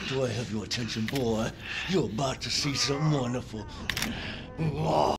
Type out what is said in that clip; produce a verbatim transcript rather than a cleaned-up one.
Do I have your attention, boy? You're about to see something wonderful. Oh.